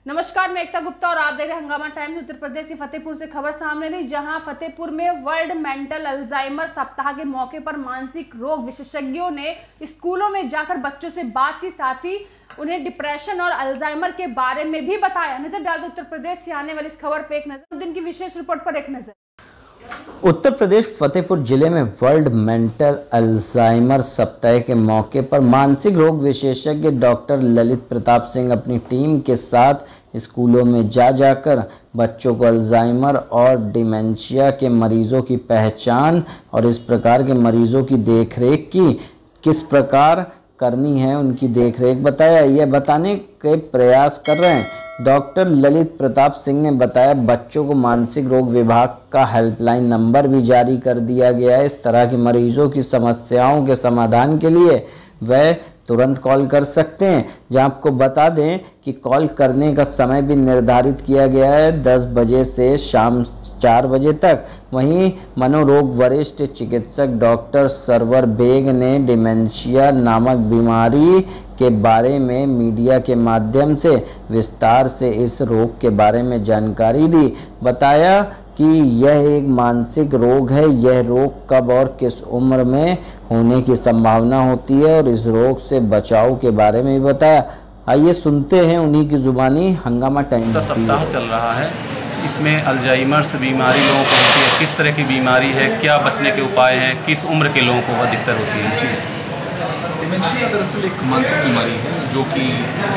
नमस्कार, मैं एकता गुप्ता और आप देख रहे हैं हंगामा टाइम्स। उत्तर प्रदेश के फतेहपुर से खबर सामने रही, जहां फतेहपुर में वर्ल्ड मेंटल अल्जाइमर सप्ताह के मौके पर मानसिक रोग विशेषज्ञों ने स्कूलों में जाकर बच्चों से बात की, साथ ही उन्हें डिप्रेशन और अल्जाइमर के बारे में भी बताया। नजर डाल दो उत्तर प्रदेश से आने वाली इस खबर पर एक नजर, दिन की विशेष रिपोर्ट पर एक नजर। उत्तर प्रदेश फतेहपुर जिले में वर्ल्ड मेंटल अल्जाइमर सप्ताह के मौके पर मानसिक रोग विशेषज्ञ डॉक्टर ललित प्रताप सिंह अपनी टीम के साथ स्कूलों में जाकर बच्चों को अल्जाइमर और डिमेंशिया के मरीजों की पहचान और इस प्रकार के मरीजों की देखरेख की किस प्रकार करनी है, उनकी देखरेख बताया। यह बताने के प्रयास कर रहे हैं। डॉक्टर ललित प्रताप सिंह ने बताया, बच्चों को मानसिक रोग विभाग का हेल्पलाइन नंबर भी जारी कर दिया गया है। इस तरह के मरीजों की समस्याओं के समाधान के लिए वह तुरंत कॉल कर सकते हैं। जहां आपको बता दें कि कॉल करने का समय भी निर्धारित किया गया है 10 बजे से शाम 4 बजे तक। वहीं मनोरोग वरिष्ठ चिकित्सक डॉक्टर सरवर बेग ने डिमेंशिया नामक बीमारी के बारे में मीडिया के माध्यम से विस्तार से इस रोग के बारे में जानकारी दी। बताया कि यह एक मानसिक रोग है। यह रोग कब और किस उम्र में होने की संभावना होती है और इस रोग से बचाव के बारे में भी बताया। आइए सुनते हैं उन्हीं की जुबानी। हंगामा टाइम्स सप्ताह चल रहा है, इसमें अल्जाइमर्स बीमारी लोगों को होती है। किस तरह की बीमारी है, क्या बचने के उपाय हैं, किस उम्र के लोगों को अधिकतर होती है? जी, डिमेंशिया दरअसल एक मानसिक बीमारी है जो कि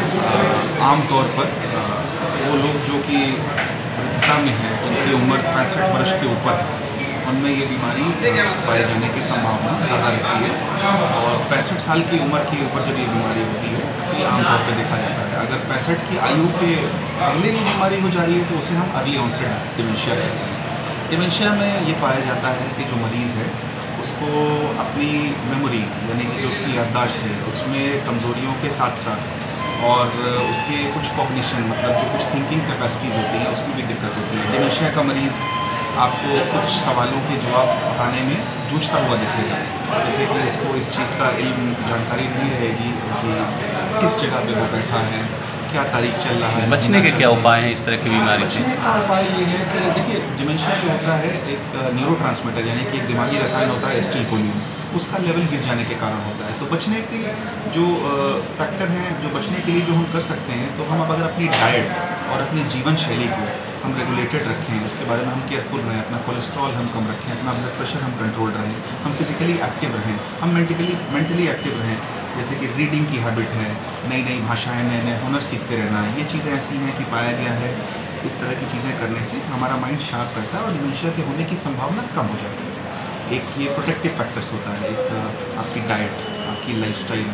आमतौर पर वो लोग जो कि वृद्धता में हैं, जिनकी उम्र 65 वर्ष के ऊपर है, उनमें ये बीमारी पाए जाने की संभावना ज़्यादा रहती है। और 65 साल की उम्र के ऊपर जब ये बीमारी होती है तो ये आमतौर पर देखा जाता है। अगर 65 की आयु के पहले ये बीमारी हो जा रही है तो उसे हम अर्ली ऑनसेट डिमेंशिया कहते हैं। डिमेंशिया में ये पाया जाता है कि जो मरीज़ है उसको अपनी मेमोरी यानी कि जो उसकी याददाश्त है उसमें कमज़ोरियों के साथ साथ और उसके कुछ कॉग्निशन मतलब जो कुछ थिंकिंग कैपेसिटीज़ होती हैं उसमें भी दिक्कत होती है। डिमेंशिया का मरीज़ आपको कुछ सवालों के जवाब बताने में जूझता हुआ दिखेगा, जैसे कि उसको इस चीज़ का इल्म जानकारी नहीं रहेगी कि किस जगह पे वो बैठा है, क्या तारीख चल रहा है। बचने के क्या उपाय हैं इस तरह की बीमारी से? बचने का उपाय ये है कि देखिए, डिमेंशिया जो होता है एक न्यूरोट्रांसमीटर यानी कि एक दिमागी रसायन होता है एसिटिलकोलिन, उसका लेवल गिर जाने के कारण होता है। तो बचने के जो फैक्टर हैं, जो बचने के लिए जो हम कर सकते हैं, तो हम अब अगर अपनी डाइट और अपनी जीवन शैली को हम रेगुलेटेड रखें, उसके बारे में हम केयरफुल रहें, अपना कोलेस्ट्रॉल हम कम रखें, अपना ब्लड प्रेशर हम कंट्रोल रहें, हम फिजिकली एक्टिव रहें, हम मेंटली एक्टिव रहें, जैसे कि रीडिंग की हैबिट है, नई नई भाषाएं, नए नए हुनर सीखते रहना, ये चीज़ें ऐसी हैं कि पाया गया है इस तरह की चीज़ें करने से हमारा माइंड शार्प रहता है और डिमेंशिया के होने की संभावना कम हो जाती है। एक ये प्रोटेक्टिव फैक्टर्स होता है, एक आपकी डाइट, आपकी लाइफस्टाइल,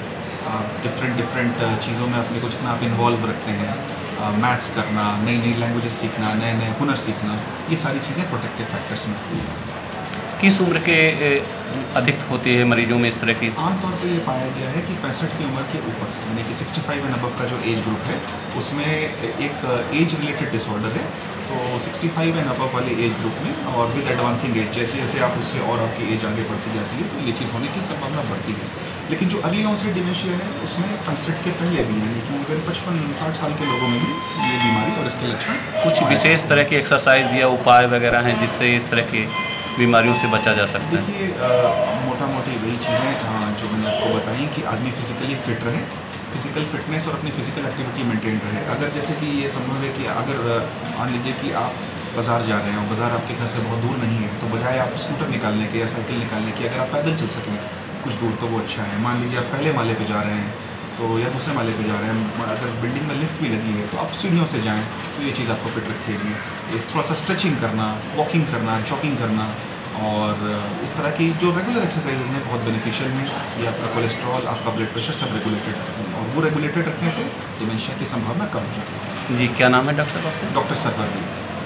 डिफरेंट चीज़ों में अपने को जितना आप इन्वॉल्व रखते हैं, मैथ्स करना, नई नई लैंग्वेजेस सीखना, नए नए हुनर सीखना, ये सारी चीज़ें प्रोटेक्टिव फैक्टर्स में होती हैं। किस उम्र के अधिक होती है मरीजों में इस तरह की? आमतौर पर ये पाया गया है कि 65 की उम्र के ऊपर यानी कि 65 एंड अबव का जो एज ग्रुप है उसमें एक एज रिलेटेड डिसऑर्डर है। तो 65 एंड अबव वाले एज ग्रुप में और विद एडवांसिंग एज, जैसे जैसे आप उससे और आपकी एज आगे बढ़ती जाती है तो ये चीज़ होने की संभावना बढ़ती है। लेकिन जो अर्ली ऑनसेट डिमेंशिया है उसमें 65 के पहले भी यानी कि अगर 55-60 साल के लोगों में भी ये बीमारी और इसके लक्षण कुछ विशेष तरह की एक्सरसाइज या उपाय वगैरह हैं जिससे इस तरह की बीमारियों से बचा जा सकता है? देखिए, मोटा मोटी वही चीज़ें जो मैंने आपको बताई कि आदमी फिजिकली फिट रहे, फिजिकल फिटनेस और अपनी फिजिकल एक्टिविटी मेंटेन रहे। अगर जैसे कि ये संभव है कि अगर मान लीजिए कि आप बाज़ार जा रहे हैं और बाज़ार आपके घर से बहुत दूर नहीं है, तो बजाय आप स्कूटर निकालने के या साइकिल निकालने के अगर आप पैदल चल सकें कुछ दूर तो वो अच्छा है। मान लीजिए आप पहले माले पे जा रहे हैं तो या दूसरे माले पे जा रहे हैं, अगर बिल्डिंग में लिफ्ट भी लगी है तो आप सीढ़ियों से जाएं तो ये चीज़ आपको फिट रखेगी। थोड़ा सा स्ट्रेचिंग करना, वॉकिंग करना, जॉगिंग करना और इस तरह की जो रेगुलर एक्सरसाइजेज हैं बहुत बेनिफिशियल हैं। ये आपका कोलेस्ट्रॉल, आपका ब्लड प्रेशर सब रेगुलेटेड रखते हैं और वो रेगुलेटेड रखने से डिमेंशिया की संभावना कम हो जाती है। जी, क्या नाम है डॉक्टर साहब आपका? Doctor server.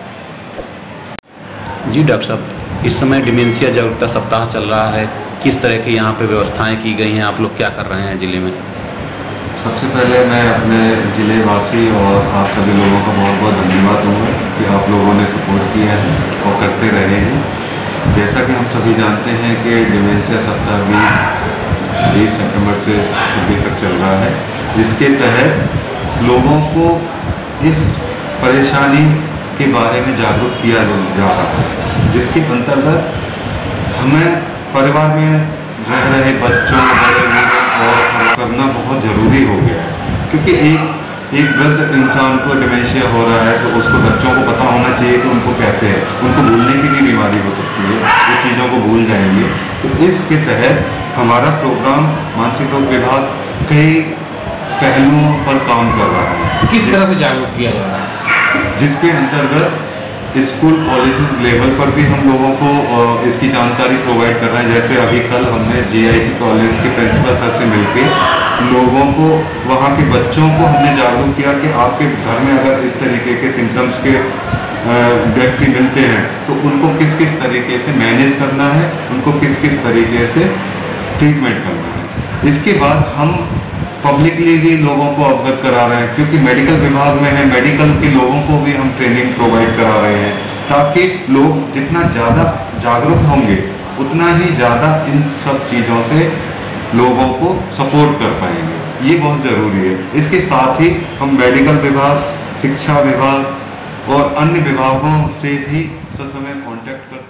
जी डॉक्टर साहब, इस समय डिमेंशिया जागरूकता सप्ताह चल रहा है, किस तरह की यहाँ पे व्यवस्थाएं की गई हैं, आप लोग क्या कर रहे हैं जिले में? सबसे पहले मैं अपने ज़िले वासी और आप सभी लोगों का बहुत बहुत धन्यवाद दूँगा कि आप लोगों ने सपोर्ट किया है और करते रहे हैं। जैसा कि हम सभी जानते हैं कि डिमेंशिया सप्ताह 20 सितंबर से 26 तक चल रहा है, जिसके तहत लोगों को इस परेशानी के बारे में जागरूक किया जा रहा है, जिसके अंतर्गत हमें परिवार में रह रहे बच्चों, बड़े बूढ़ों और करना बहुत ज़रूरी हो गया है। क्योंकि एक वृद्ध इंसान को डिमेंशिया हो रहा है तो उसको बच्चों को पता होना चाहिए कि उनको कैसे है, उनको भूलने की भी बीमारी हो सकती है, वो चीज़ों को भूल जाएंगे। तो इसके तहत हमारा प्रोग्राम मानसिक रोग विभाग कई पहलुओं पर काम कर रहा है। किस तरह से जागरूक किया जा रहा है? जिसके अंतर्गत स्कूल कॉलेजेस लेवल पर भी हम लोगों को इसकी जानकारी प्रोवाइड कर रहे हैं। जैसे अभी कल हमने GIC कॉलेज के प्रिंसिपल सर से मिलकर लोगों को, वहाँ के बच्चों को हमने जागरूक किया कि आपके घर में अगर इस तरीके के सिम्टम्स के व्यक्ति मिलते हैं तो उनको किस किस तरीके से मैनेज करना है, उनको किस किस तरीके से ट्रीटमेंट करना है। इसके बाद हम पब्लिकली भी लोगों को अवगत करा रहे हैं, क्योंकि मेडिकल विभाग में है, मेडिकल के लोगों को भी हम ट्रेनिंग प्रोवाइड करा रहे हैं, ताकि लोग जितना ज़्यादा जागरूक होंगे उतना ही ज़्यादा इन सब चीज़ों से लोगों को सपोर्ट कर पाएंगे। ये बहुत ज़रूरी है। इसके साथ ही हम मेडिकल विभाग, शिक्षा विभाग और अन्य विभागों से भी ससमय कॉन्टैक्ट करते हैं।